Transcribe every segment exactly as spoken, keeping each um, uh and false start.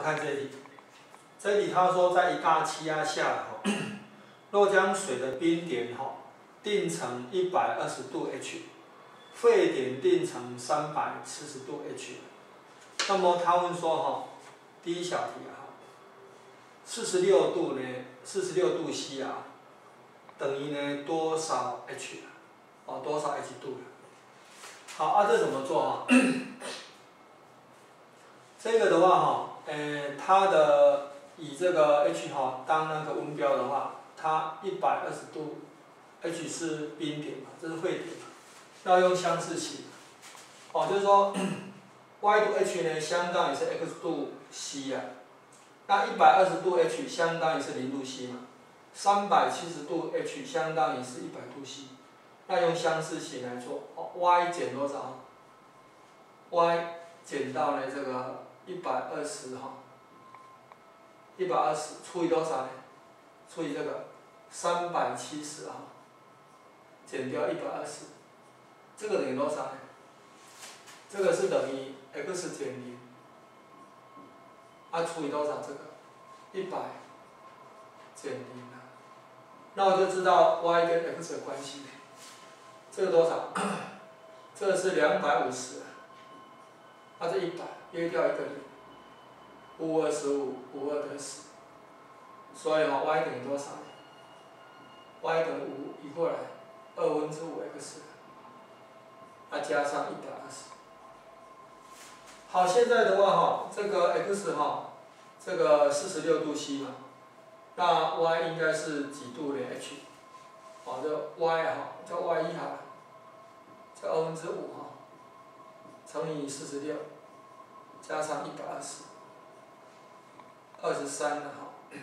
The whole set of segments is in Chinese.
看这一题，这一题他说在一大气压下，哈，若将水的冰点哈定成一百二十度 H， 沸点定成三百七十度 H， 那么他问说哈，第一小题啊，四十六度呢，四十六度 C 啊，等于呢多少 H 啊？哦，多少 H 度？好，啊，这怎么做啊？这个的话哈，呃，它的以这个 H 哈当那个温标的话，它一百二十度 H 是冰点嘛，这是沸点嘛，要用相似型。哦，就是说 Y 度 H 呢相当于是 X 度 C 啊，那一百二十度 H 相当于是零度 C 嘛，三百七十度 H 相当于是一百度 C， 那用相似型来做，哦 Y 减多少 ？Y 减到呢这个一百二十哈，一百二十除以多少呢？除以这个三百七十哈，减掉一百二十，这个等于多少呢？这个是等于 x 减零，啊除以多少？这个一百减零啊，那我就知道 y 跟 x 的关系。这个多少？这个是两百五十，啊这一百约掉一个零，五二十五，五二得十，所以哈 y 等于多少呢 ？y 等于五移过来，二分之五 x， 啊加上一百二十。好，现在的话哈，这个 x 哈，这个四十六度 C 嘛，那 y 应该是几度呢 ？h， 好，这 y 哈，叫 y 一哈，这二分之五哈，乘以四十六，加上一百二十，二十三了哈。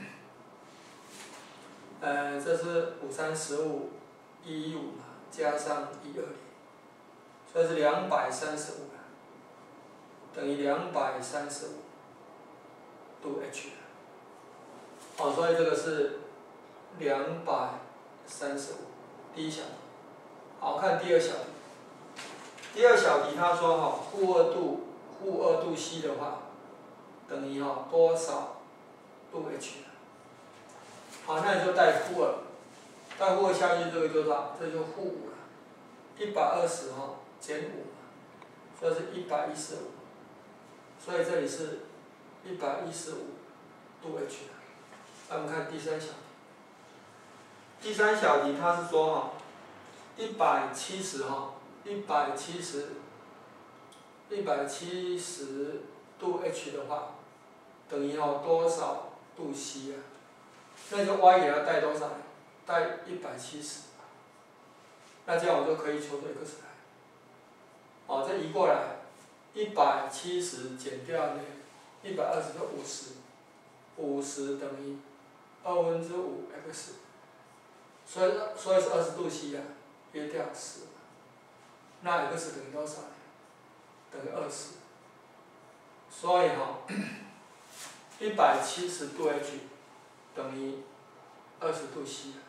呃，这是五三十五，一一五嘛，加上一二零，所以是两百三十五。等于两百三十五度 H， 哦，所以这个是两百三十五，第一小题。好，看第二小题。第二小题他说哈，负二度负二度 C 的话，等于哈多少度 H？ 好，那你就带负二，带负二下去，这个就多少？这就负五了，一百二十哈减五，所以是一百一十五。所以这里是一百一十五度 H。那我们看第三小题。第三小题它是说哈，一百七十哈，一百七十，一百七十度 H 的话，等于哈多少度 C 啊？那就 y 给它带多少？带一百七十。那这样我就可以求出 x 来。哦，这移过来。一百七十减掉呢，一百二十就五十，五十等于二分之五 x， 所以所以是二十度 C 啊，约掉十，那 x 等于多少呢？等于二十，所以哈，一百七十度 H 等于二十度 C。